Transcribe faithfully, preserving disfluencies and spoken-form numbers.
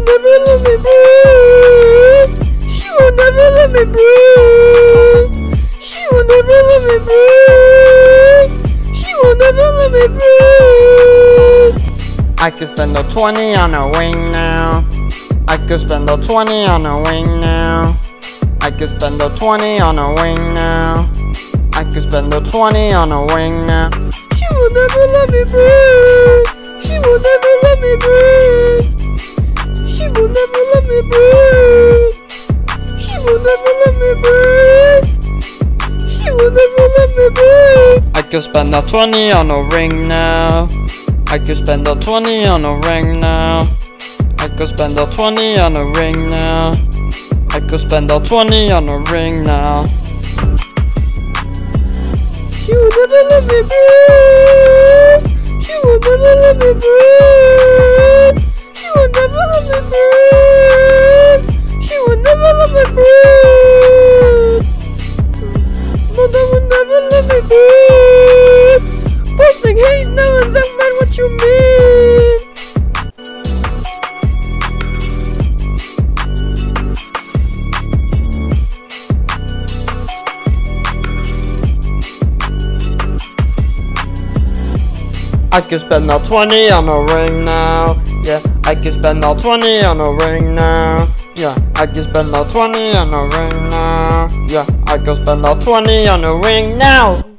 never let me breathe. She will never let me breathe. She will never let me breathe. She will never let me breathe. I could spend the twenty on a ring now. I could spend the twenty on a ring now. I could spend the twenty on a ring now. I could spend the twenty on a ring now. She will never let me breathe. She will never let me breathe. She will never let me breathe. She will never let me breathe. She will never let me breathe. I could spend the twenty on a ring now. I could spend the twenty on a ring now. I could spend the twenty on a ring now. I could spend the twenty on a ring now. She will never let me breathe. She will never let me breathe. She will never let me breathe. She will never let me breathe. Mother will never let me breathe. Posting hate never that man what you mean. I could spend all twenty on a ring now. Yeah, I could spend all twenty on a ring now. Yeah, I could spend all twenty on a ring now. Yeah, I could spend all twenty on a ring now.